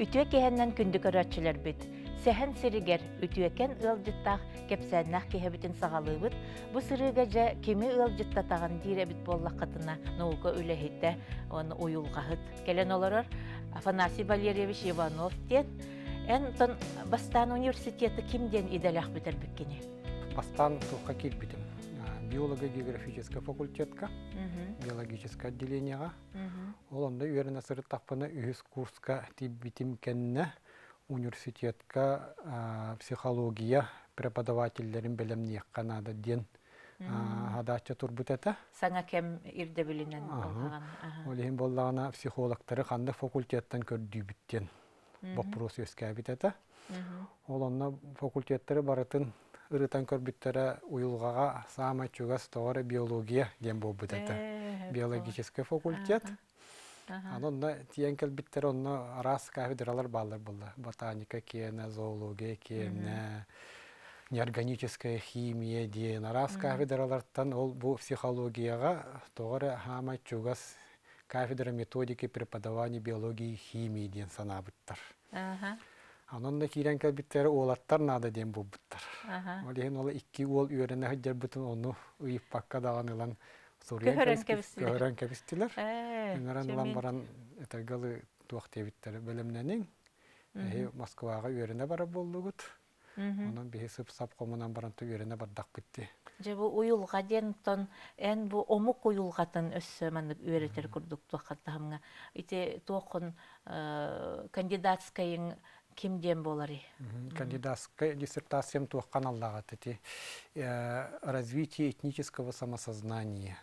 Ütüе kehenden kündük öğretçiler bit. Sehen siriger ütüeken ılcıttaq kepsennah kehebitин sağalığıbıt. Bu sırıgaca kimi ılcıttatağın direbit bollaqatına nouka ülehide onu uyulğahıt. Gelen olurur Afanasий Валерьевич Иванов ден. Энтон Бастан университеті кимден иделях бітер біткені? Бастан туққа келбедім. Биолого-географический факультетка, биологическое отделениеға. Ол онда үйерін асыры тақпыны үйіз курска бітім кәніне университетка психология преподавательдерін білімне қанады ден адача турбут әті. Саңа кем ирде білінен болған? Олеген болағына психологтары қанды факультеттен көрді біттен. Вопрос өскәбит әті. Ол онна факультеттері барытын ырытан көрбіттері уйылғаға сама чугас тоғыры биология ден бол бұд әті. Биологический факультет. Онна тиен кәлбіттері онна рас кафедралар балар болды. Ботаника кені, зоология кені, неорганическая химия ден. Рас кафедралардан ол бұл психологияға тоғыры хама чугас кафедра методики преподавания биологии и химии ден санабыттар. Анонда кирен кәлбіттері олаттар нада ден бұл бұттар. Олеген олы 2 ол үйеріне хаджар бұтын оны ұйып баққа дағын ұлан көрен кәбістілер. Үңірен ұлан баран әтіргалы туақтебіттері бөлімненің. Москваға үйеріне бара болды ғыт. Онан бейі сып-сап қомынан баранты үйеріне бардақ бітті. Бұл ұйылға ден тон, ән бұл омық ұйылғатын өссі мәніп үйеретер күрдік туақаттағымға. Ите туақын кандидатскайың кимден болары? Кандидатская диссертациям туаққан аллаға тәте. Развитие этнического самосознания.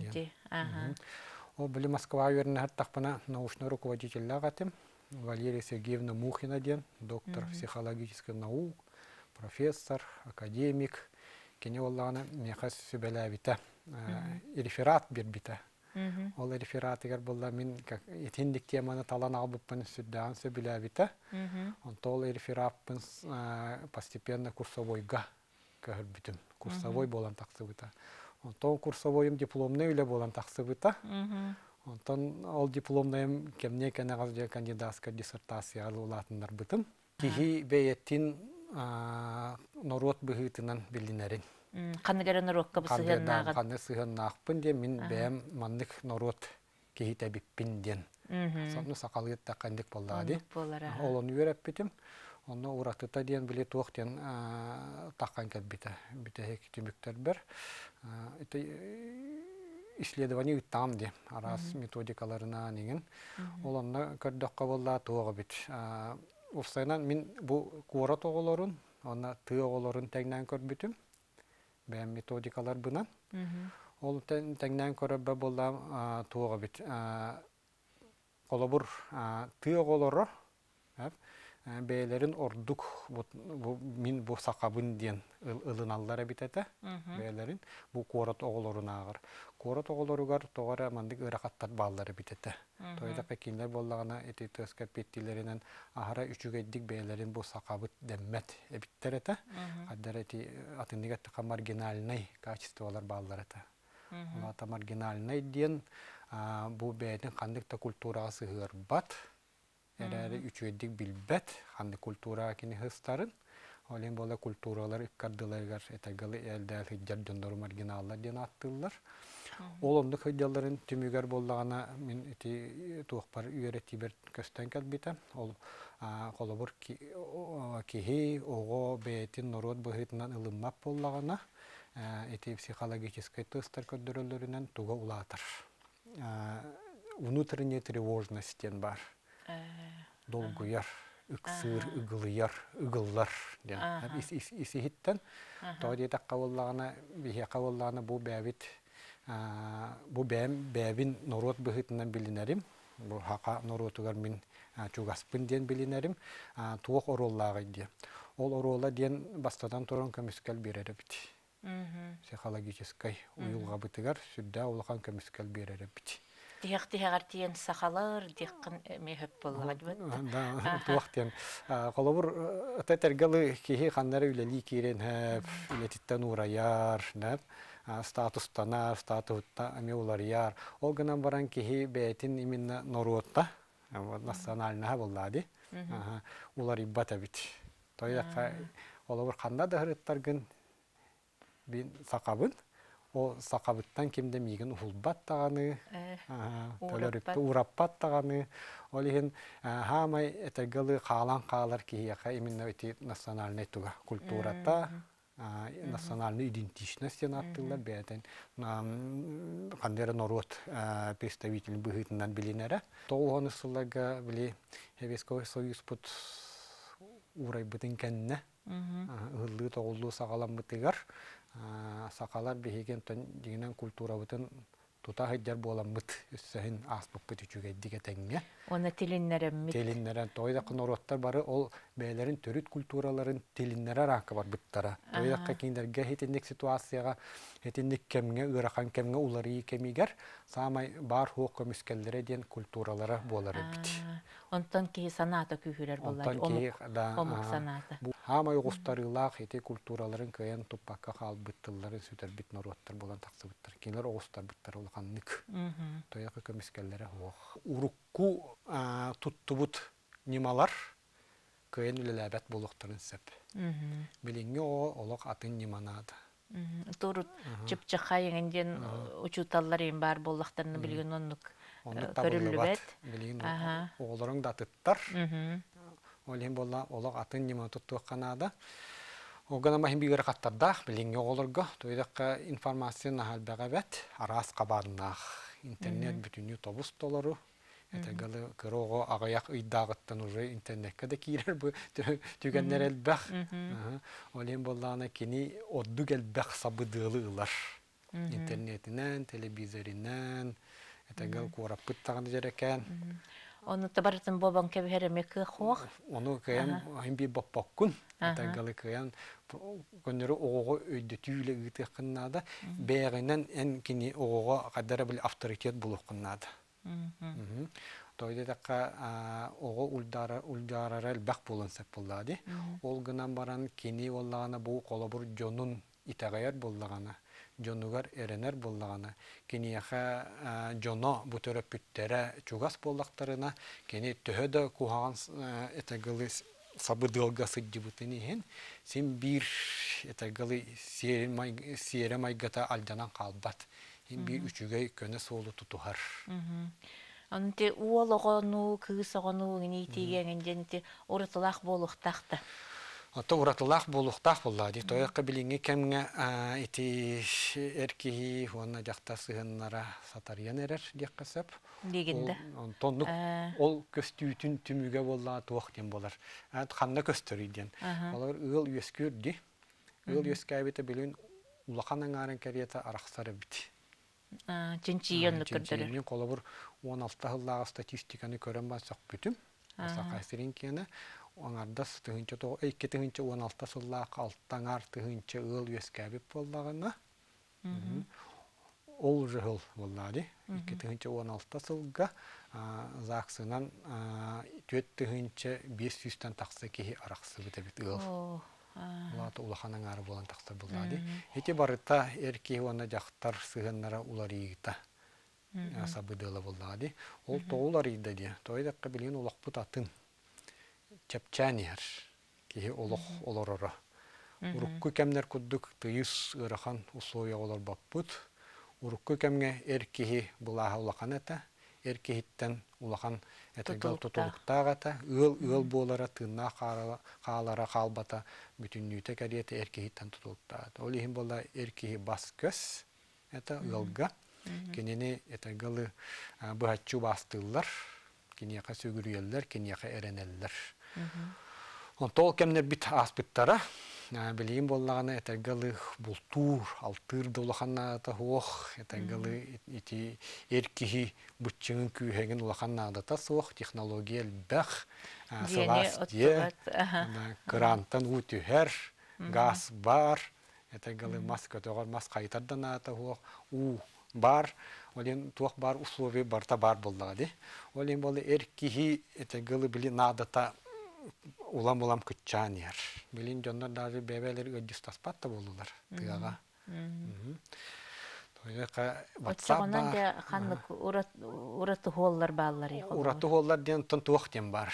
Ол білі Москва үйеріне әттақпына научный руководитель лағатым. Валерия Сергеевна Мухина ден, доктор психологических наук, профессор, академик. Кене оллағына меқас сөбәләбіті. Реферат бербіті. Ол реферат егер болла мен етендік теманы талан албыппын сүддаған сөбәләбіті. Ол рефератпын постепенно курсовойға көрбітім. Курсовой болан тақсы бұта. Онтон курсовойым дипломны үлі болан тақсы бұта. Онтон ол дипломнайым кемне кәнеғаз кандидатская диссертация алулатындар бұтым. Кихи бәйеттін народ бұғытынан білінерін. Қанығары народқа бұсығын Қаны сығын нағыппын де, мен бәйім мандық народ кейі тәбіппін ден. Соны сақалғытта қандық болдады. Олын үйеріп бітім. Оны ұратыта ден біле туық ден таққан кәлбіті. Біті хек түміктер бір. Исследование үттам де. Арас методикаларына неген. Олынна көрдіққа болда туығы біт. Уфсайнан мен бұл қуара тоғыларын, оны түй оғыларын тәңнән көрбітім. Бәм методикалар бұнан. Ол тәңнән көрбі болда туғы біт. Қолы бұр түй оғылары бәйлерін ордық мен бұл сақабын ден ылыналары бітеті. Бәйлерін бұл қуара тоғыларын ағыр. Қуара тоғыларығар тоғары амандық ұрақаттар баллары бітеті. Тойда пекинлер боллағына әті төскәп беттілерінен ағыра үшігеддік бәйлерін бұл сақабыт дәммәт әбіттер әті. Қаддар әті атындық әтіға маргинальнай качестволар баллар әті. Олата маргинальнай ден бұл бәйдің қандықта культураға сығыр бат. Әрәрі үшігеддік білбәт қанды культураға кені ғыстарын. Олен бола культуралар үккардыларғар әтәгілі әлдәл хиджар жондару маргиналлар ден аттылар. Олымдық хиджаларын түмігер болдағына мен туықпар үйереті бір көстен кәлбеті. Ол қолыбыр кехей, оғы, бәйтін, народ бұғытынан ылыммап болдағына психологическай тыстар көддірілерінен туға ұлатыр. Внутренняя тревожностен бар. Долгуяр, үксір, үгілияр, үгіллар. Исі хиттен. Тоғды етаққа болдағына, бейеққа болдағына бұл бәвит bu bäbin norot bıhıtından bilinerim. Bu haqa norotugар min çugaspın diyen bilinerim. Tuğuk orollağı diye. Ol orolla diyen bastadan torun kömüskel bir erebiti. Psikologическай uyulğa bıtıgar. Südda olağan kömüskel bir erebiti. Diyek diyen sakalar, diyekkin mehep bollağı gibi. Tuğuk diyen. Kolabur ötetergalı kihi kanları üleli kiren hep. Ületitten uğrayar. Статустана, статутта амеулар яр. Ол гынан баран кихи бәйтин именно норотта, национальная боллады. Улар иббата бит. Тойдаққа олар қанда да хырыттаргын бин сақабын. О сақабыттан кемде миген ухулбат тағаны, төлөрүпті ураппат тағаны. Ол еген хамай этегалы қалан қалар кейяқа именно эти национальный туга культурата, национальный идентичность аттылар бәйтен. Қандері народ представитель бұғытынан білінері. Тоғаны сыллага біле Хевесковый союз бұд урай бұтын кәнне. Ұғылы тоғылы сағалан бұтығар. Сақалар бейген дегенен культура бұтын тута хыджар болан бұт өссәхін аспып бұты жүгейдіге тәңге. Оны телиннерен мит? Телиннерен. Тойдақын ороттар бары ол бәйлерін төріт культураларын телиннері рақы бар бұттара. Тойдаққа кейіндерге хетіндік ситуацияға, хетіндік кемге, ұрақан кемге улары кемигер, самай бар хоқ көміскелері ден культуралары болары біт. Онтан кей саната күйірер болар, омық саната. Хамай оғыстарылақ ете культураларын көйен туппаққа қал бұттылары сүтер біт нороттар болан тақсы бұттар. Кейлер оғыстар бұттар олғанлық. Тойақы көміскелері оқ. Урукку тұтты бұт немалар көйен үлеләбәт болуқтарын сөп. Біліңе олық атын неманады. Турут чыпчықа еңенден учуталар ең бар болуқтарыны білген онлық көрілі бәт. Білген оғылырың да тұттар. Олен болла олық атын неман тұттуы қанады. Оғана махин бігір қаттардақ, біліңе оғылырға, тойдаққа информацияны әлбәға бәт, арас қабарынақ. Интернет бүтіні тобус толыру. Этегалы кыроого агаяк ыйдагыттан уже интернетке да кирер бу түгеннер элбэх. Олен боллана кини одду келбэх сабыдылылар. Интернетинен, телевизоринен, этегал кураппыт тагын жерекен. Оны табарытын бобан кеберемек хох. Оны кем химби баппаккун. Этегалы кем гөнөрү оого өйдө түйүлө ыйтыкыннада, бегинен эн кини оого кадары бил авторитет булуккыннада. Тойдаққа оғы ұлдарар әлбәқ болын сәп болады. Ол гынан баран кені олағана бұл қолы бұр жонын итағайар болағана, жонуғар әренер болағана, кені яқа жоно бұтыры бүттері чуғас болақтарына, кені төхеді құғаған әтәгілі сабыдылға сұджы бұтыны ең, сен бір әтәгілі сиері майгата алданан қалбат. Bir üçüge köne solu tutuhar. Ante uoloğonu, kığısoğonu, neytiyengende oratılaq boluqtaqta. Ata oratılaq boluqtaq bolladı. Toyaqqa bilinge kemge iti erkeği ona jaqta sığınlara sataryan erer diqqasap. Deginde. Tonluk ol köstütün tümüge bolla tuaq den bolar. Xanna köstürüden. Olar ığıl üyeskürdü. Iğıl üyeskabete bilin ulaqanan aran kariyata araqsarı biti. Çinçiyen kürdürür. Çinçiyen kolabur 16 yıllağı statistikani kören basaq bütüm. Saqaysirin kene. Onarda tıhınca 2 tıhınca 16 yıllağı alttanar tıhınca ığıl üyeskabip bollağına. Ol jığıl bolladı. 2 tıhınca 16 yılga zaqsınan 4 tıhınca 500'ten taqsa kehi araqsı bite bit ığıl. Улата улаханан ары болан тақса болады. Эти барыта эрки оны жақтар сығыннара улар егіта сабыдылы болады. Ол тоғылар егді де. Тойдаққа білген олақ бұт атын чапчанер кейі олық оларыра. Урукку кәмнер күддік тыйыз ұрахан ұсуя олар бап бұт. Урукку кәмге эркеhi бұлаға улақан әті. Эркехиттен улахан этегал тутулуктагата ыл болара тынна каалара калбата бүтүннүйте кариете эркехиттен тутулуктагата. Ол ихин болла эркехи бас көс это ылга. Кенени этегалы быхаччу бастылар, кенияка сөгүрүеллер, кенияка эренеллер. Тол кемнер бит аспыттара билигин боллагана этегалы бултур алтыр долаханната хох этегалы ити эркихи бутчыңын күйеген улаханнада тасох технологияль бах саластие крантан утүхер газ бар этегалы маска тогор мас кайтардан ата хох у бар олен туох бар условия барта бар боллагы олен болы эркихи этегалы били надата улам күтчанер. Билин жондар даже бебелер өдүс таспатта болулар. Тыяга. Тояка Отчағынан WhatsApp да ханнык ураты холлар баллары холлар. ураты холлар ден тон туох тем бар.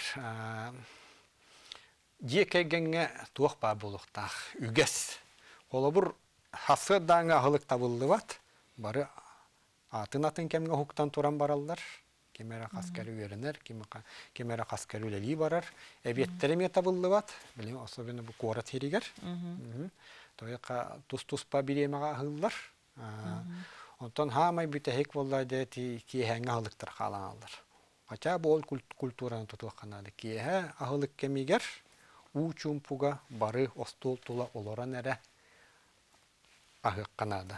Жекегенге туох ба булуктах үгес. Олобур хасы даңа хылык табылды бат. Бары атын кемге хуктан туран бараллар. Кемера хаскары үйренер, кемера хаскары үлели барар. Эбеттереме табылды бат. Билем, особенно бу кора теригер. Тояка тус-тус па биремага хыллар. Онтон хамай бүтехек боллай дети киехенге хылыктар халаналар. Ача бол культураны тутуак канады. Киеhe ахылык кемигер учумпуга бары остол тула олоран эре ахык канада.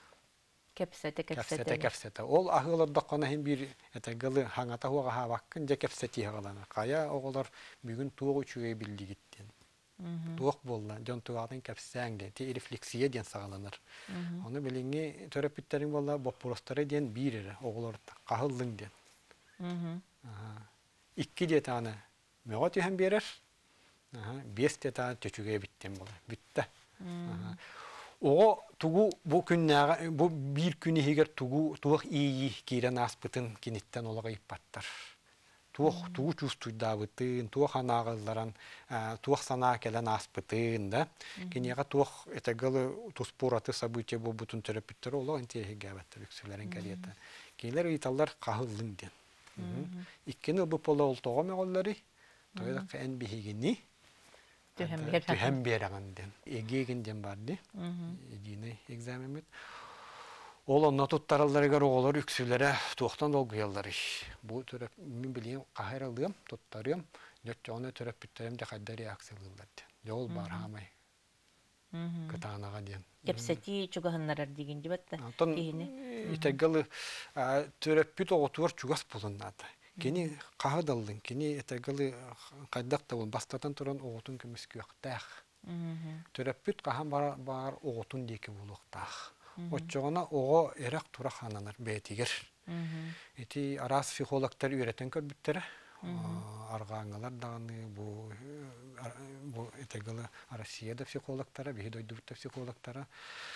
Кепсете. Ол ахыларда кана хем бир этегалы хаңата хуага хабаккын же кепсети хагалана. Кая оголор бүгүн туогу чугай билдигиттен. Туок болла, жон тугатын кепсеңде, те рефлексия ден сагаланар. Оны билинги терапевттерин болла бопуростары ден бирере оголор кахылдың ден. Икки детаны мөҕө түһэн берер. 5 детаны төчүгө биттен болар. Бүтте. Ого тугу бу күннәгә бу бир күне һигер тугы ии кирен аспытын киниттен олага иппаттар. Тугу чувствуйда бытын, тугы ханагылларан, тугы сана келен аспытын да. Кинега тугы этегалы туспораты события бу бутун терапевттер оло интеллигия баттыр үксүләрен кәрiyete. Кинлер италлар кахылдың ден. Иккени бу пола олтого меголлары. Тойда кен бихигини. Түһәм берәгәндән. Эгегендән барды. Единый экзаменет. Ол онна туттаралларга оголор үксүләре туктан олгыяллар. Бу төрөп мин билем кахырылдым, туттарым. Нөттөне төрөп бүттерем дә хәддә реакциялар. Жол бар хамай. Кытанага ден. Кепсети чугахыннарар деген дибатта. Кини итегалы төрөп бүт оготур чугас булыннады. Кини кахадалдын, кини этегалы кайдакта бул бастатан туран оготун көмүскүктах. Төрөп бүт кахан бар оготун деки булуктах. Отчогона ого эрак тура хананар бетигер. Эти арас психологтар үйрөтөн көрбүттер. Аргааңалар даганы бу этегалы Россияда психологтара, бейдойдубутта психологтара.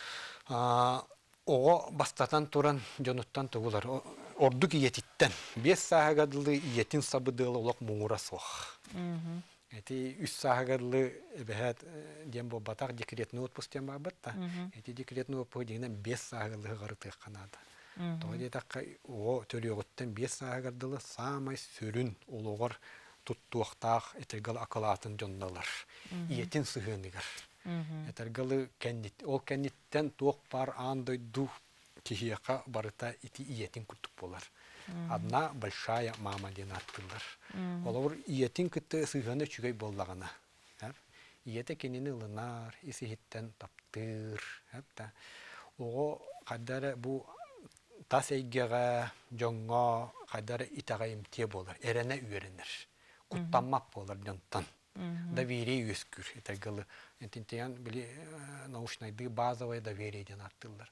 Ого бастатан туран жонуттан тугулар. Ордук иетиттен. 5 саагадылы иетин сабыдылы олок муңура сох. Эти 3 саагадылы бэхет дембо батак декретный отпуск тем бабатта. Эти декретный отпуск дегенен 5 саагадылы гарытык канада. Тоди такка о төрөгөттен 5 саагадылы самай сүрүн ологор туттуактак этегал акалатын жондалар. Иетин сыгыныгар. Этергалы кеннит, ол кенниттен туок бар андойду кихияка барыта ити иетин куртук болар. Одна большая мама ден аттылар. Олар иетин кытты сыганы чүгей боллагана. Иете кенини ылынар, исихиттен таптыр. Ого кадары бу тас эйгега, жоңго, кадары итага имтие болар. Эрене үйренер. Куттанмап болар жонтан. Доверие өскүр. Этегалы Энтинтиян били научнайды базовое доверие ден аттылар.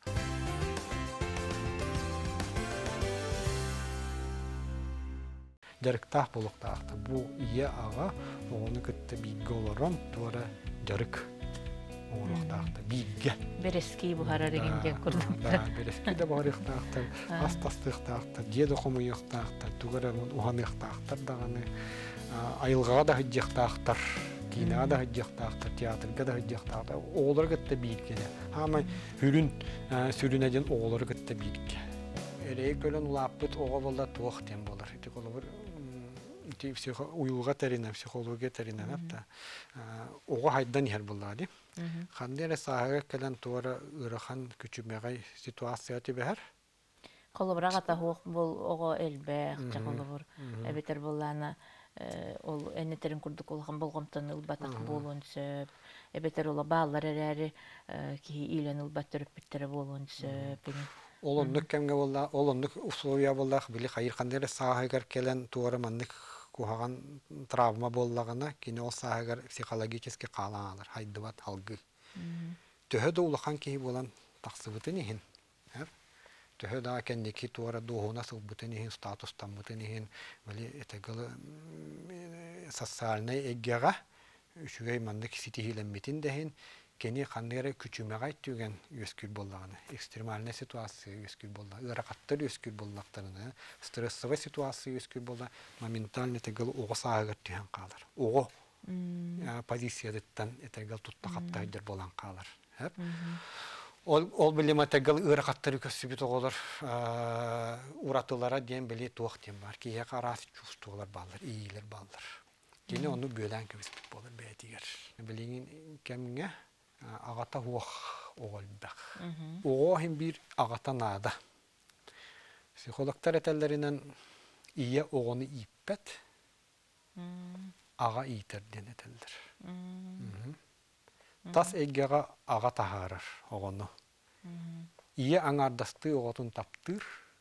Жарыктах болуктаакта бу ие ага оны кытты бийге олорон туара жарык олуктаакта бийге. Берески бухара дегенге курдуктар. Берески да барыктаакта, астастыктаакта, деде комуюктаакта, тугара уханыктаактар даганы айылгага да хыджыктаактар. Кинада хаджактаактар, театрга да хаджактаактар. Оолар гытта бийгене. Хамай хүрүн сүрүнеден оолар гытта бийге. Эрек көлөн улаппыт ого болда туох тем болар. Ити колобур ити уюлга теринен, психология теринен апта. Ого хайдан хер буллады. Хандере саага келен туара ырахан күчүмегай ситуация тибер. Колобрага та хук бул ого элбек жаколобур. Эбетер буллана ол энетерин курдук олган болгомтон ылбатак болуун сөп. Эбетер ола баалар эрери ки илен ылбат төрөп биттере болуун сөп. Олондук кемге болла, олондук условия боллах били хайыр кандere саагар келен туара мандык кухаган травма боллагана кини ол саагар психологически калаалар хайдыбат алгы. Төһөдө улахан ки болан таксыбытын ихин. Төһөдө кендики туара доона сылбытын ихин статустан бытын ихин били этегалы социальный эггега үчүгэй мандык ситихилен битин дехин кени ханнere күчүмөгай түген өскүл боллаганы, экстремальный ситуация өскүл болла, ыракаттар өскүл боллактарына, стрессовый ситуация өскүл болла, моментально тегел ого саагыр түген калар. Ого позициядыттан этегел туттакаттайдыр болан калар. Ол билема тегел ыракаттар көсүбүт оголор уратылара ден били туак ден бар. Кие карас чувстволар балдар, ийлер балдар. Кени ону бөлән көбүспүт болор бетигер. Билин кемге агата хуах оголбак. Ого хим бир агата нада. Психологтар этеллеринен ие огону иппет. Ага итерден этелдер. Тас эггега ага тахарар огону. Ие аңардасты оготун таптыр.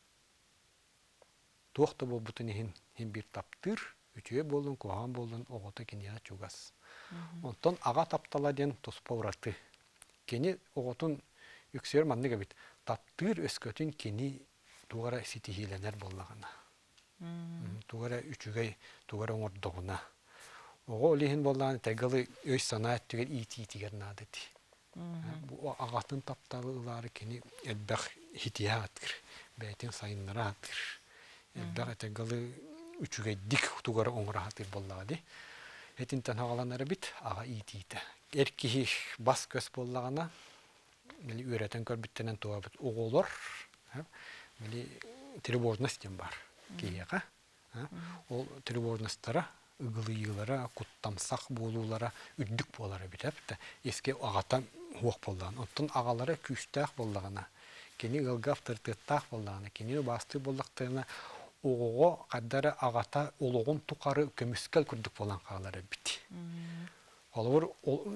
Туакта болбутун хим бир таптыр. Үтүе болдун, кохан болдун, огото кенея чугас. Онтон ага таптала ден тоспа ураты. Кени оготун үксер манныга бит. Таптыр өскөтүн кени тугара ситихиленер боллагана. Тугара үчүгей, тугара оңордогуна. Ого олихин боллаган тегалы өй санаат түгел ити-итигер надыти. Агатын тапталылары кени элбэх хития атыр. Бәйтин сайыннара атыр. Элбэх тегалы үчүгей дик тугара оңора атыр боллагады. Этинтен хагаланары бит ага ити-ити. Эркихи бас көс боллагана мили үйрәтен көрбүттенен туабыт оголор. Мили тревожность бар. Кияка. Ол тревожностьтара ыгылыйлара, куттамсак болуулара үддүк болары бит. Эске агата хуак боллаган. Оттон агалары күчтәк боллагана. Кени ылгап тыртыттак боллагана. Кени басты боллактарына ого каддары агата ологун тукары көмүскел күрдүк болан калары бит. Олор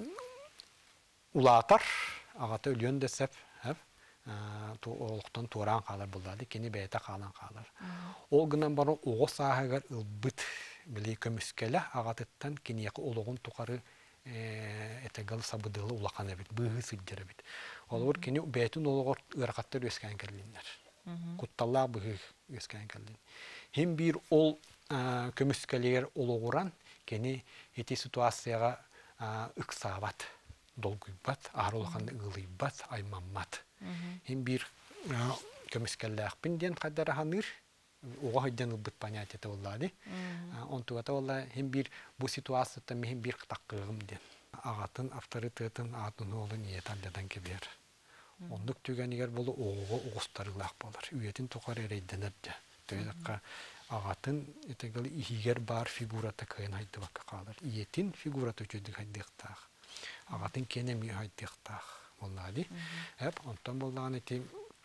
улатар агата өлөн десеп, олуктан тууран калар булдады, кени бейте калан калар. Ол гынан бары ого саагар ылбыт били көмүскеле агатыттан кенияка ологун тукары этегал сабыдылы улакана бит, быгы сыддыра бит. Олор кени бейтин ологор ыракаттар өскән келдинер. Кутталла быгы өскән келдин. Хим бир ол көмүскелер ологуран кени эти ситуацияга ыксабат, долгуйбат, арулаханды ылыйбат, аймаммат. Хим бир көмүскелләкпин ден кадары ханыр, ого хайдан ылбыт понятие боллады. Онтугата болла хим бир бу ситуацияда хим бир таккыгым ден. Агатын авторитетін атын олы ниеталдан кебер. Ондук түгенигер болу ого огустарылак болар. Үйетін токар эрейденер де. Тойдакка агатын этегел ихигер бар фигурата кайын хайды бакка калар. Иетин фигурата өчөдүк хайдыктак. Агатын кенеми хайдыктак. Боллады. Онтон боллаган эти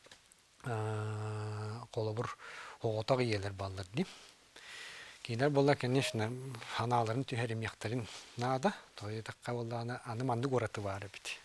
колобур оготак иелер балдар ди. Кинер болла, конечно, ханаларын түһәрим яктарын нада. Тойдакка боллаган аны манды гораты бары бит.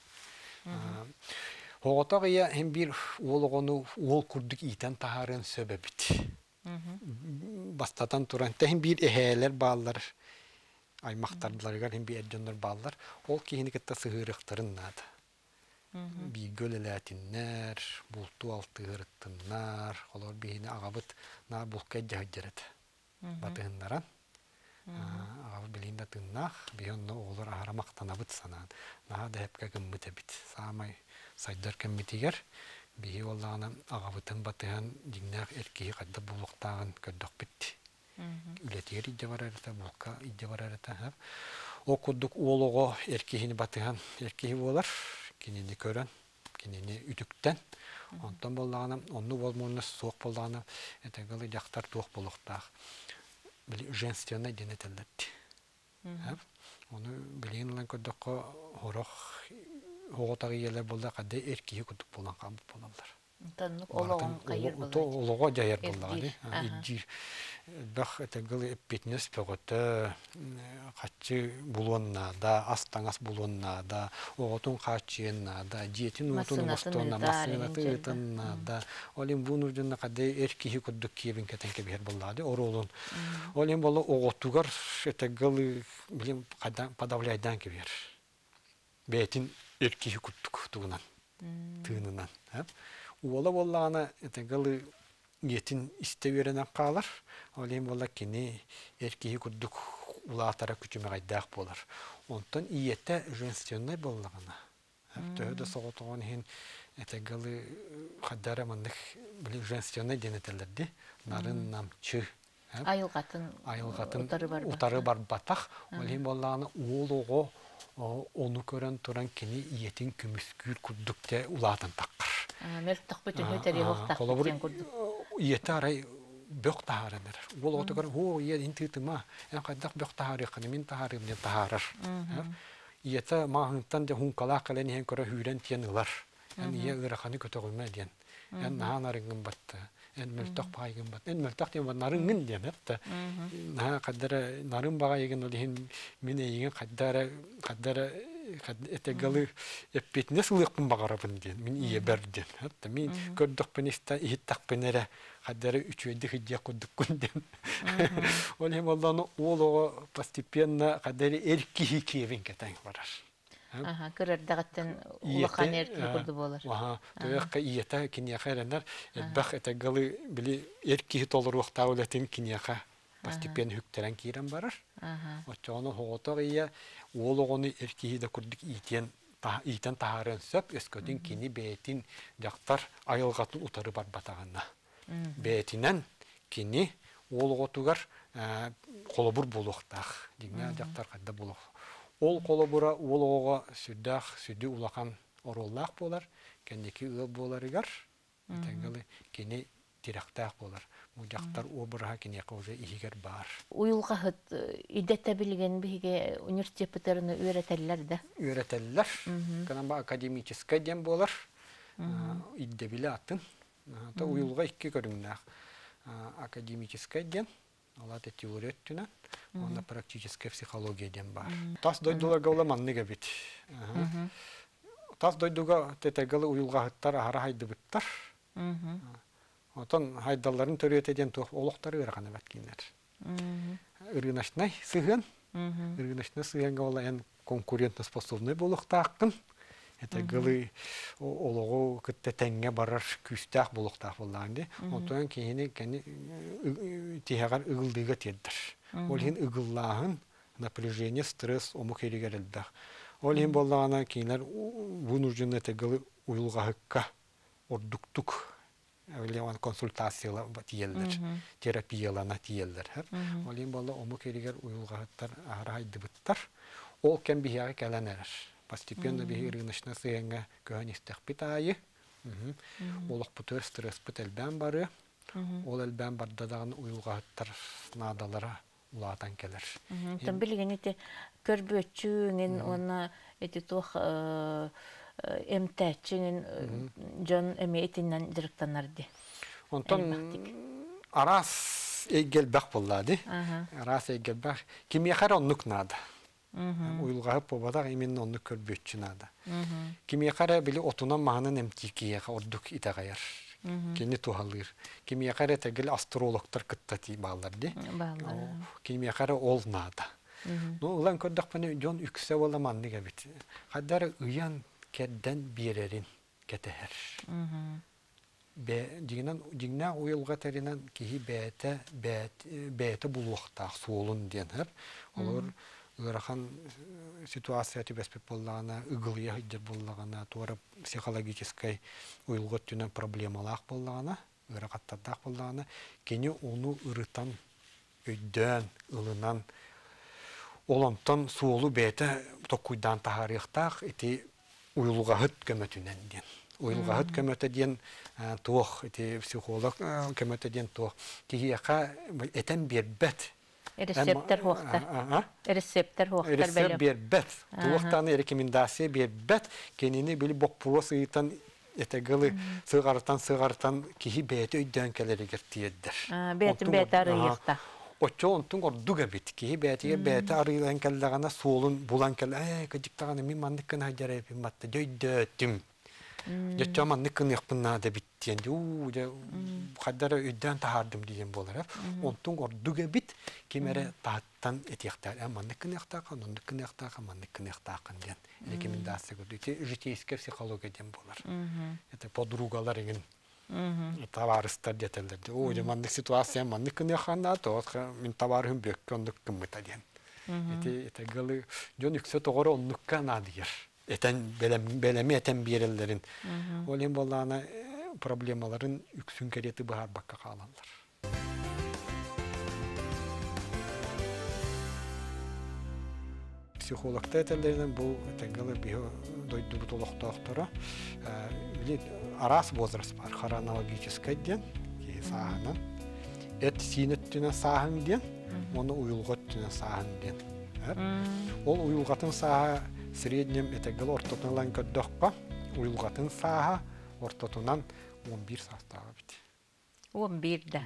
Оготак ия хем бир ологону ол курдук итен тахарын сөбөбүт. Бастатан туран хем бир эхелер баллар, аймактардыларга хем бир эджондар баллар, ол кийиникетте сыгырыктарын нада. Бигөлеләтиннәр, булту алтыгырыттыннар, олар бийини агабыт на булка жаһаҗырат. Батыһыннаран. Агабыт билинде тыннах, бионно олар арамактанабыт санан. Нада хепкә гыммыт бит. Самай сайдар кеммитигер бии олланы агабытын батыһан дигнәк эркеһи кадда булуктагын көддөк бит. Үлетигер идде барарата, булка идде барарата. О куддук олого эркеһини батыһан эркеһи болар. Кинени көрөн, кинени үтүктен. Онтон боллаганы, онну болмонны соок боллаганы, этегалы жактар туак болуктак. Били женственный денетелдет. Оны билинлен көдөккө хорох оготагы елер болда кадde эркеһи кудук болган кабыт болалар. Таннык ологон кайыр болду. Олого жайыр болганы. Иджир бах этегалы эппетнес пөгөтө качы булуонна да, астаңас булуонна да, оготун качыенна да, диетин утун мостона масынаты тынна да. Олим бунур жонна кадde эркеһи кудук кебин кетенке бер болду. Оролун. Олим боло оготугар этегалы билим кадан подавляйдан кебер. Бетин эркеһи кудук тугунан. Тыынынан, Уола боллагана этегалы етин истеберенен калар. Олем болла кини эркеһи кудук улаатара күчүмө гайдак болар. Онтон иетте женственный боллагана. Төһөдө соғотоғын хин этегалы хаддара мандык били женственный денетелерди. Нарын намчы. Айылғатын утары бар батақ. Ол хин боллағаны уолуғы onu көрен туран кини иетин күміскүр күрдікте улатын таққыр. Мөлттақ бүтін өтері хоқтақ біткен күрдік. Иеті арай бөк тахарыныр. Ол оты көрін, ие интитыма, қайдақ бөк тахары қаны, мен тахарым ден тахарыр. Иеті мағынтан де хунқала қален ен көрі хүрен тиен ұлар. Ие ұрақаны көті қойма ден. Нахан арыңын батты. Мөлттақ бағайын батты. Мөлттақ ден нарыңын ден. Нарын баға еген ол мен еген қаддары этегалы эппетіне сылықпын бағарабын ден. Мен ие бәрден. Мен көрдік пенесті иеттақ пенері қаддары үчөйді хидия құддық күнден. Ол хем Алланы олығы постепенно қаддары әркихи кевен кетен барар. Көрердағаттен улақан әркілі күрді болар. Төйіққа иеті кенеяқа әрінер, әтбақ этегалы білі әркихи толыр уақта өлетін кенеяқа постепенно хүктерен кейрен барар. Отчоғаны хоғытақ ие олығыны әркихи да күрдік иетен тағарын сөп, өскөдің кені бәйтін жақтар айылғатын ұтары бар батағанна. Бәйтінен кені олығытығар қолыбыр болуқтақ, дегіне жақтар қадда болуқ. Ол қолыбыра олығыға сүді улақан ороллақ болар, кәндекі ұл боларығар, тәңгілі кені тирақтақ болар. Бұл жақтар обыраға кенеқі уже игер бар. Уйылға ғыт идетті білген біге университет бұтарыны өретелілер да? Өретелілер. Канамба академический дем болар. Идде білі атын. Уйылға икі көріңнақ. Академический дем. Алаты теория өттінен. Онда практическая психология дем бар. Тас дойдуларға оламанныға бит. Тас дойдуға тетегілі уйылға ғыттар ағара хайды бұттар. Отон хайдалларын төрөтеден тух олуқтары ырғаны бәткенлер. Ырынашнай сыгын. Ырынашнай сыгынға ола ән конкурентно способный болуқтақын. Это гылы олуғу күтті тәңге барар күстақ болуқтақ болағынды. Отон кейіні тихағар ұғылдыға теддір. Ол хин ұғыллағын напряжение, стресс, омық ерігер әлдіғ. Ол хин болағына кейінлер вынужден это гылы уйылға хыққа ордуктук консультациялар тиелдер, терапиялана тиелдер. Олин болла омук еригер уйылғаттар ағырайды бұттар. Ол кән бихияға кәләнәрір. Постепенно бихи рынышына сыйынға көхін істек біт айы. Олық бұтыр стресс бұт әлбән бары. Ол әлбән бардадағын уйылғаттар надалара улатан келер. Тан білген еті көрбөтчүңін, оны еті тоқ эмтәчingen John Emeitinden директорнарды. Онтон арас эгелбак буллады. Арас эгелбак кимияхар оннук нада. Уйылгап побада именно оннук көрбөтчү нада. Кимияхар били отунан маханын эмтикие ордук итагаяр. Кени тухалыр. Кимияхар тегел астрологтар кыттати балларды. Кимияхар ол нада. Ну улан көрдөк пане John үксө боламан диге бит. Хаддар ыян Kedden birerin keteher. Dingna uyulga terinan kihi bete buluqtaq suolun denher. Olur ırahan situasiyati bespep bollağına, ıgılıya hıcır bollağına, tuara psikologической uyulga tünen problemalaq bollağına, ıraqattardaq bollağına, keni onu ırıtan, öydön, ılınan, olantan suolu bete tokuydan taharıqtaq, eti Uyulga hıt kömötünen diyen. Uyulga hıt kömötü diyen tuğ, psikolog kömötü diyen tuğ. Kihiyaka eten bir bet. Reseptör hoğda. Reseptör hoğda. Reseptör bir bet. Tuğdan rekomendasiya bir bet. Kendini böyle bokpuro sığıtan etegili sığartan kihi beti öydönkeleri gertiyedir. Betin beti arıyıqta. Oço ontun orduga bitki beti arılan kellagana solun bulan kelle kıcıktağını min mandıkın hacara yapayım battı döydötüm. Geçen mandıkın yapınna da bittiyen kadara öden tahardım diyen bolar hep. Ontun orduga bit kimere tahttan etiyaktar. Mandıkın yaktağın, mandıkın yaktağın diyen. Rekomendasiya gördü. Jiteyske psikologa diyen bolar. Podrugalar egin. Tavarıstar detellerdi. O zamanlık situasyon manlık neyxanda to min tavarım büyük onluk kımıta diyen. Ete galı John yüksek doğru onlukka nadir. belemi eten birellerin. Olin bollana problemaların üksün kereti bahar bakka kalanlar. Psikologda etellerden bu tegalı bir doydu doktora aras возраст var. Хронологический ден ki sahanan. Et sinettüne sahan den, onu uyulgottüne sahan den. Ol uyulgatın saha среднем etegalı ortotunan köddökka uyulgatın saha ortotunan 11 sastağı bit. 11'de.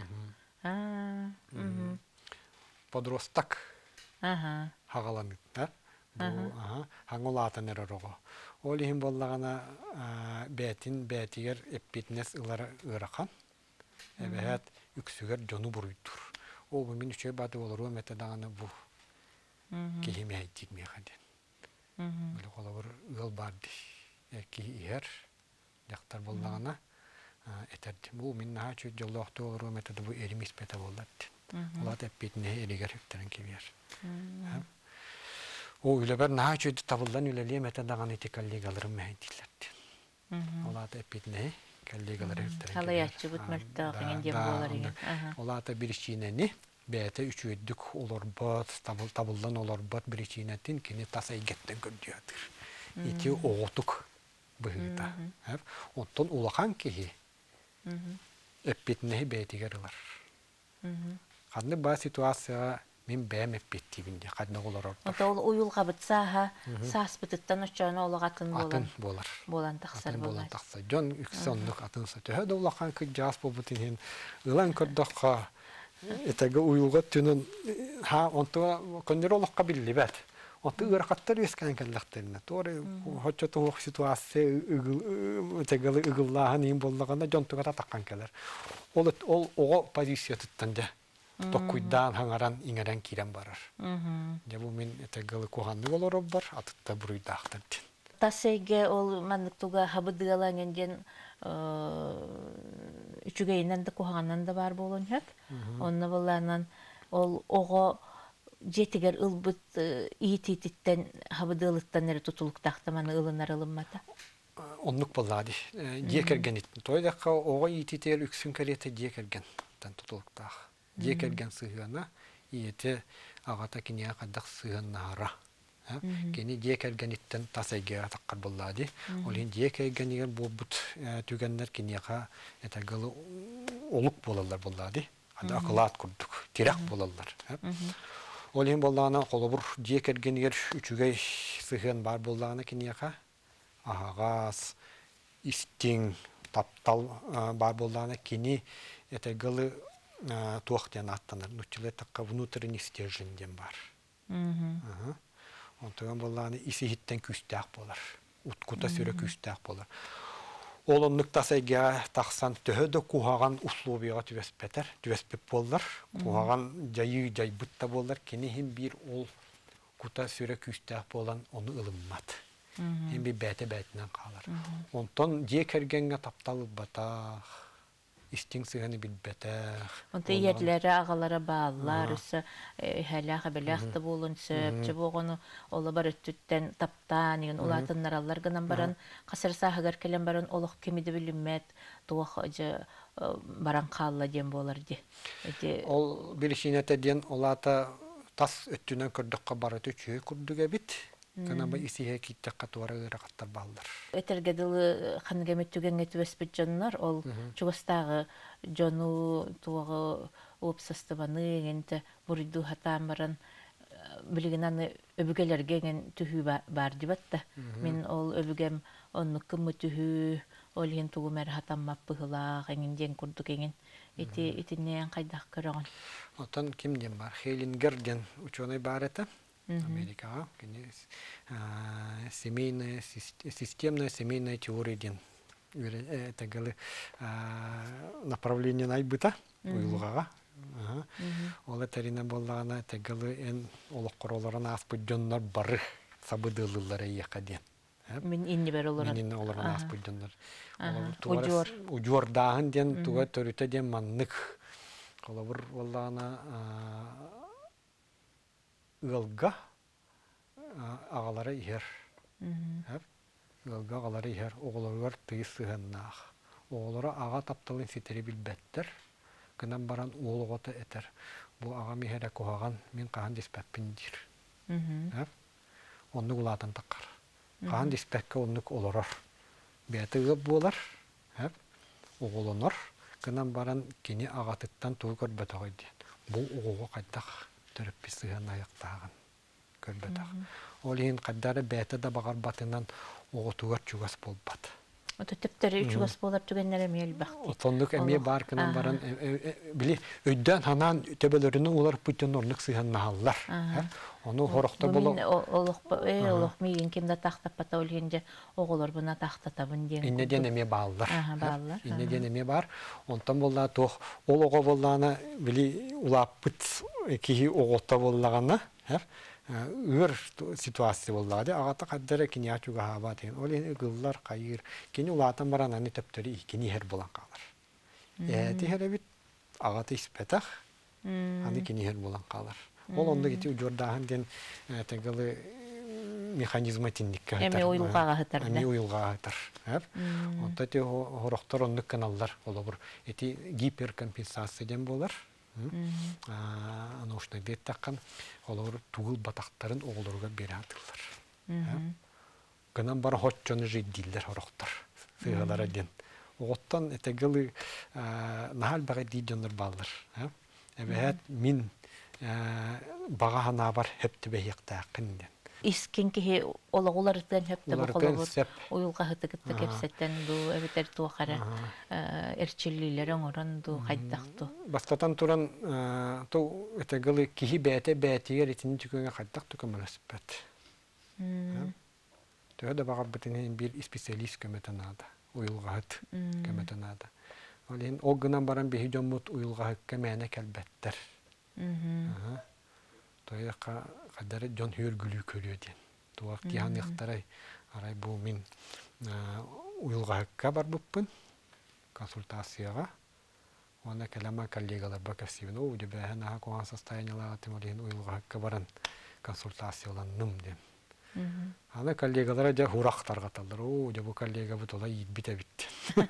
Подросток. Hagalanıklar. Bu hangolatan erorogo. Olihim bollagana betiger epitnes ılara ırakan. Evet, üksüger jonu buruydur. O bu min üçe batı olur o metadağını bu. Kihime ettik mi kadın. Böyle kolabur ıl bardı. Ki iher yaktar bollagana eterdi. Bu min naha çö jolloqtu olur o metadı bu erimis peta bolladı. Olat epitne eriger hükteren kibiyer. O öyle bir naha çö tabuldan üleliye metadağını etikalli alırım mehdilerdi. Olat epitne kalligaları hükteren. Halayatçı bütmürttağın diye boğuları. Olata bir işineni bete üçüydük olur bat tabuldan olur bat bir işinetin kini tasay getten gördüğüdür. İki oğutuk bıhıda. Ondan ulakan ki epitnehi betigerler. Kadın bazı situasya min bäm eppitti bindi kadın olur orada. Ota ol uyulga bitsaha sas bitittan uçağına ola atın bolan. Atın bolar. Bolan taksar bolar. Bolan taksar. Jon üksonluk atın satı. Hada ulakan ki jas bobutin ılan kırdakka etege uyulga tünün ha onto kondirolukka billi bet. Onto ırqattar esken kellekterine. Doğru hoçça tuğuk situasya etegeli ıgıllahan in bollaganda jon tuğata takkan keller. Ol o pozisiya tuttanca. Tokkuydan hangaran ingeren kiren barar. Ya bu min etegeli kuhanlı olur bar atıtta buruyda aktardın. Tasayge ol manlık tuğa habıdıgalan enden üçügeyinden de kuhanan da var bolunjak. Onna bollanan ol ogo jetiger ılbıt iitititten habıdıgalıttan eri tutuluk taxtamanı ılınar ılınmata. Onluk bolladı. Jekergen ittin. Toydakka ogo iititer üksün kerete jekergen tutuluk tax. Jekergen sığına iyete ağata kiniye kaddak sığın nahara. Kini jekergen itten tasayge takkar bolladı. Olin jekergen yer bobut tügenler kiniye ka etagalı oluk bolladı. Hadi akılat kurduk. Tirak bollalar. Olin bollana kolobur jekergen yer üçüge sığın bar bollana kiniye ka ağaz isting taptal bar bollana kini etagalı tuğakten attanır. Nutçılı takka внутренний стержень дем бар. Ondan bollany isi hitten küstək bolar. Utkuta sürə küstək bolar. Olonluk tasayga taksan töhödö kuhagan uslubiga tüvespep bollar. Kuhagan jayı butta bollar. Kini hem bir ol kuta sürə küstək bolan onu ılınmat. Hem bir bäte-bätinen kalar. Ondan jekergenge taptalı bataq. İsting sığını bilbete. Onta yerlere ağalara bağlılar, halaqa belaqta bolun söpçü boğunu ola bar öttütten taptan, ulatınlar allar gınan baran, qasır sahıgar kelen baran oluq kemidi bilinmet, tuğaq baran qalla diyen bolar di. Ol bir işinete diyen olata tas öttünen kördükka baratı çüğü kurdüge bit. Kanaba isihe kittekka tuara ıraqattar bağlar. Ötergedilı xangemet tügenge tüvespet jonlar, ol çuvastağı jonu tuağı opsastıbanı ente buridu hatan baran biliginan öbügelerge gen tühü bar dibatta. Min ol öbügem onnukkum tühü ol hen tuğu mer hatan mappıhıla gen den kurduk gen itineyen qaydak kıran. Otan kim den bar? Helinger den uçona ibarete. Америка, семейная, системная семейная теория ден. Это направление найбыта, уйлугага. Ол этерине боллана тегелы эн олоқ королорына аспыдjonlar бары сабыдылылары якаден. Мен инни бер олар. Мен инни оларына аспыдjonlar. Ujor dahın den tuga törüte den manнык. Kolabur bollana ılga ağalara iher. ылга қалары ихер оғыларғар тыйыс сыһаннаах. Оғылары аға тапталын сетері білбәттір. Кынан баран оғылғоты әтер. Бұл аға мехері қоғаған мен қаған деспәппін дир. Онны ұлатын таққар. Қаған деспәкке оннық оларар. Бәті ғып болар. Оғылынар. Кынан баран кені ағатыттан туы көрбәті қойды. Бұл оғылға қайдақ түріппі сыған аяқтағын көрбәті. Ол ең қайдары бәті да бағар батынан оғытуғар чуғас болбады. Ото тіптері үчігас болар түгенлері мел бақты. Отондық әме бар кынан баран, білі, өйден ханан төбелерінің олар бүттен орнық сыған нағалар. Оны хорықта болу... Олық мейін кемді тақтап бата өлгенде оғылар бұна тақтатабын ден. Иннеден әме балдар. Иннеден әме бар. Онтан болла тоқ, ол оғы боллағына, білі, улап бұт кейі оғытта боллағына, өр ситуация боллады. Ағата қаддары кені ачуға хаба деген. Ол ең ұғылар қайыр. Кені улатан баран аны төптері кені хер болан қалар. Әті хер әбіт ағата іспетақ, аны кені хер болан қалар. Ол онда кеті ұжордағын ден тәгілі механизма тіндікке ғытар. Әме ойылғаға ғытар. Әме ойылғаға ғытар. Онда те хорықтар онлық каналдар олабыр. Әті гиперкомпенсация ден болар. Аношына бет таққан олар туғыл батақтарын оғыларға бері атылар. Гынан бары хотчоны жейділдер орықтар. Сығалары ден. Оғыттан әтегілі нағал бағай дейденлер балдар. Әбәйәт мен баға хана бар хөпті бәйіқтақын ден. Искен кеге олағыларыдан хөпті бұқылығыр ойылға ғытығытты кепсеттен бұл әбетер туақары әрчелілері оңырын бұл қайдақту. Бастатан тұран әтегілі кеге бәтегер етінің түкөңе қайдақ түкі мұнасып бәт. Төді баға бітінен бір специалист көметін ады. Ойылға ғыт көметін ады. Ол ғынан баран бейі жомут ойылға ғытқа мәне кәлбәттір. Тойаққа қадары жон хүйіргілі көреді. Туақ киян яқтарай, арай бұл мен ұйылға хаққа бар бұппын, консультацияға. Оны кәлема коллегалар бақы севін. О, де бәхін аға қоған состояниялаға темірген ұйылға хаққа баран консультацияланным дем. Аны коллегалара жа хурақтарға талдар. О, де бұл коллега бұт ола бите бітті.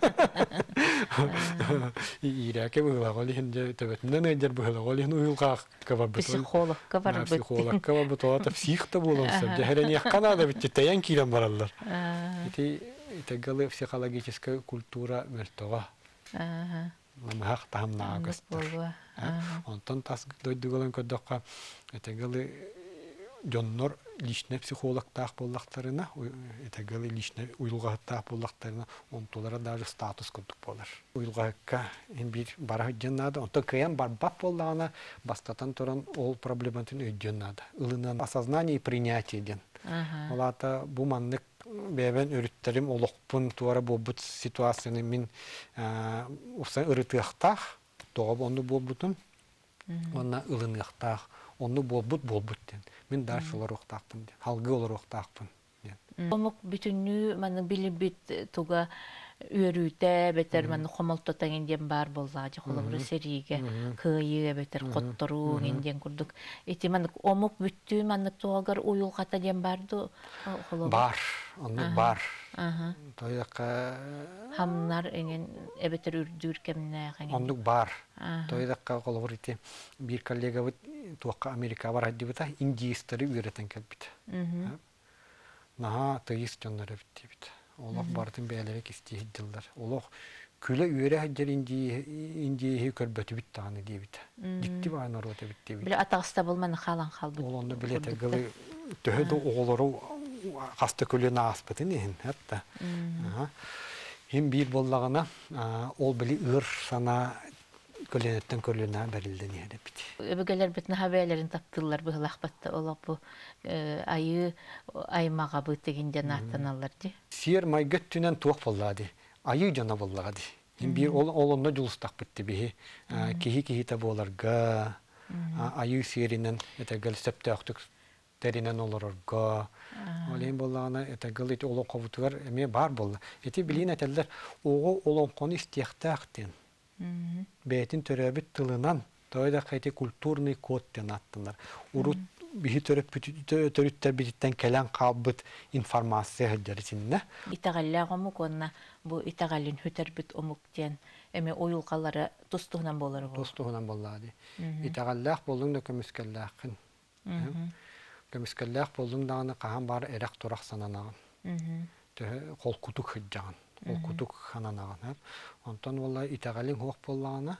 Ирәке бұғыла қолыхын төбетінден өйдер бұғыла қолыхын ұйылға қаба бұт. Психологқа бар бұт. Психологқа бар бұт. Олата психта болымсып. Жәхерен яққан ада бітті. Тәйен кейлен баралар. Итегілі психологическая культура мөлтіға. Ламағақ тағымнаға көстір. Онтан тас дойдығылын көдіққа итегілі жоннор личный психологтақ боллақтарына, етегілі личный уйылғағыттақ боллақтарына, онтолара даже статус көндік болар. Уйылғағыққа бір бара өйденнады, онта каян бар бап боллағына бастатан тұран ол проблематын өйденнады. Үлінен осознание и принятие ден. Олата бұл маннық бәбен өріттерім олықпын туара болбыт ситуацияны мен ұқсан ұрытықтақ, тоғап онды болбытын, онна үлінықтақ, онны болбыт ден. Мен даш олар оқтақпын ден. Халғы олар оқтақпын ден. Омық бүтінні мәні білі-біт туға өрүйті бәтер мәні қомалтотан енден бар боллады. Қолыбыры сериге күйі бәтер қоттыру енден күрдік. Еті мәні омық бүтті мәні туғағар ойылғата ден барды? Бар, онны бар. Тойдаққа... Хамнар әнген әбәтер үрдүр кәміне әғанген? Онны бар. Тойдаққа қолыбыр еті бір коллега бұд туаққа Америка бар әдді бұта индиистері үйретен кәлбіт. Наға тыйыс жонлары бітті біт. Олық бардың бәлері кестейі жылдар. Олық күлі үйері әддер индиейі көрбөті біт тағаны дей біт. Дикті бағын орғыты бітті біт. Білі атағыста болманы қалан қал бұд. Ол онды білі тәгілі төхеді оғылыру қасты көлі нағас бітін ехін. Хем бір боллағына ол білі ұр сана көлінеттен көліна бәрілден еді біт. Өбігелер бітін хабәлерін таптылар бұғылақ бәтті олақ бұ айы аймаға бұтығынден аттаналар де? Сер майгөт түнен туақ боллады. Айы жана боллағады. Bir olanda julustak bitti bihi. Kihi tabi olarga. Ayı serinen etegel septeaktık terinen olarga. Olayım bollağına etegel eti olan kovutular eme bar bolla. Eti bilin eteller oğu olan konu istiyaktakten. Beytin törabit tılınan. Toyda kayti kulturni kod den attılar. Urut bihi törüttер бититтен келен қалбыт информация хыджарысынна. Итагаллаа гомук онна бу итагалин хүтербит омуктен эме оюлкалары тустугунан болор бу. Тустугунан боллады. Итагаллах болдың да көмүскәллахын. Көмүскәллах болдың дагы кахан бар эрак турак сананаган. Кол кутук хыджаган. Кол кутук хананаган. Онтон болла итагалин хуак боллагана,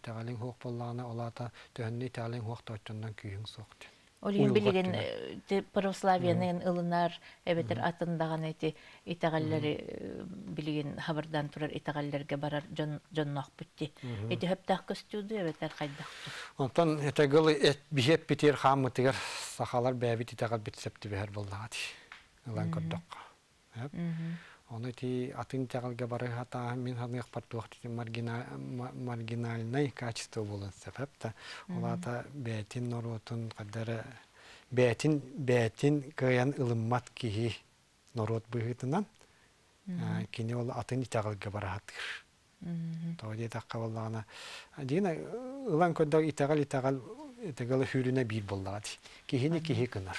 олата төнне итагалин хуак тачындан күйүң сокты. Олин билген православиянын ылынар эбетер атындаган эти итагаллары билген хабардан турар итагалларга барар жоннок бүтти. Эти хөптак көстүдү эбетер кайдакты. Онтон этегыл бихеп битер хамытыгар сахалар бәбит итагал битсепти бер боллады. Алан көрдөк. Оны ти атын итагалга бары хата мен ханыг партуакты маргинальный качество болон себепта олата бетин норотун кадары бетин каян ылыммат кихи норот быгытынан кини ол атын итагалга бары хатыр. Тоди такка боллагана дина ылан көдө итагал хүрүнө бир боллады. Кихини кихи кынар.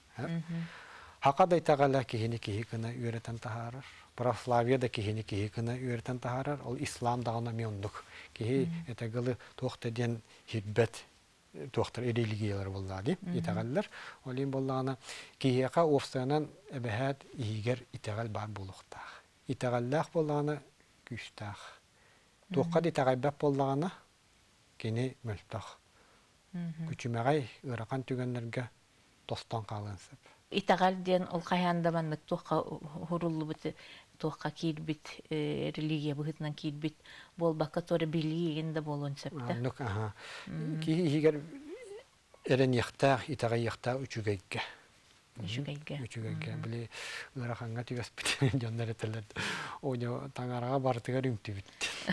Хакада итагала кихини кихи кына үйрөтен тахарар. Православияда кихини кихи кына үйрөтен тахарар. Ол ислам дагына миондук. Кихи этагалы тоқта ден хидбет тоқтар религиялар боллады. Итагаллар. Олин боллагана кихига офсанан эбехат игер итагал бар болуктах. Итагаллах боллагана күстах. Тоққа итагайбап боллагана кини мөлтах. Күчүмөгай ыракан түгөннөргө тостон калынсып. Итагал ден ол каяндаман туакка хуруллу бит туакка кийбит религия быгытынан кийбит болбакка тора билигинде болон септе. Нук кийигер эрен яхта итагай яхта үчүгейге. Үчүгейге били ыраканга түгөспүт жондар этелер. Ойно таңарага бартыгар үмтүбүт.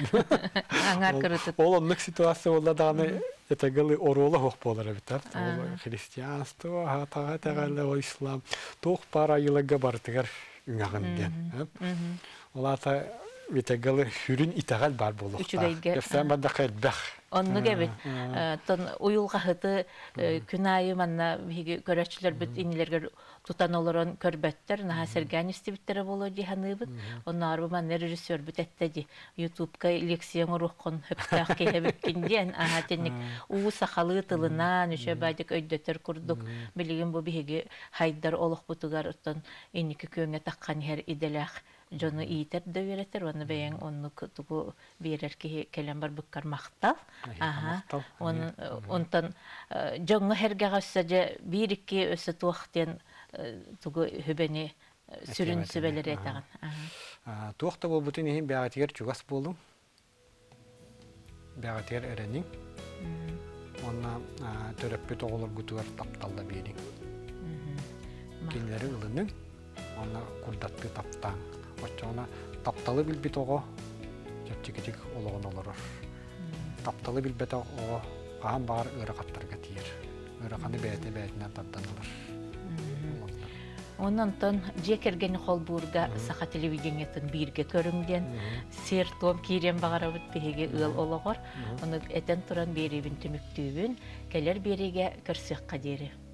Аңар кырытып. Ол онлук ситуация болда дагы этегалы орола хок болар бит. Ол христианство, хатага ислам. Тох пара йылга бартыгар үңагын ден. Олата этегалы хүрүн итагал бар болук. Кефсен бада кайбах. Онну гебит. Тон уюлга хыты күнайы манна биги көрөчүлөр бит инилерге тутан олорон көрбөттөр нахасерген истибиттер боло диханыбыт. Оннар бу мен режиссер бит эттеди. YouTube'ка лекция рухкон хөптак кебиткинден ахатенник уу сахалы тылынан үчө байдык өйдөтөр курдук. Билигин бу биги хайдар олук бутугар оттон инники көңө таккан хер иделах. Жону иитер дөйретер, оны бәйен онны тугу берер ки келен бар бүккар мақтал. Онтан жоңы хергеға өссәже бир-iki өссі туақтен тугу хүбәне сүрін сүбәлер етаған. Туақта бұл бұтын ехін бәғатигер чугас болдым. Бәғатигер әрәнің. Онна төрөппет оғылыр күтігер тапталда берің. Кенлері ұлының, онна күрдатты таптаң. Очона тапталы билбит ого чөтчикетик ологон олорор. Тапталы билбет ого каан бар ыракаттарга тиер. Ыраканы бәйтинен таттанылар. Оннан жекерген холбурга саха телевидениятын бирге көрүнгөн сер том кирен багарабыт беге ыл ологор. Оны этен туран беребин түмүктүүбүн келер береге көрсөк кадери.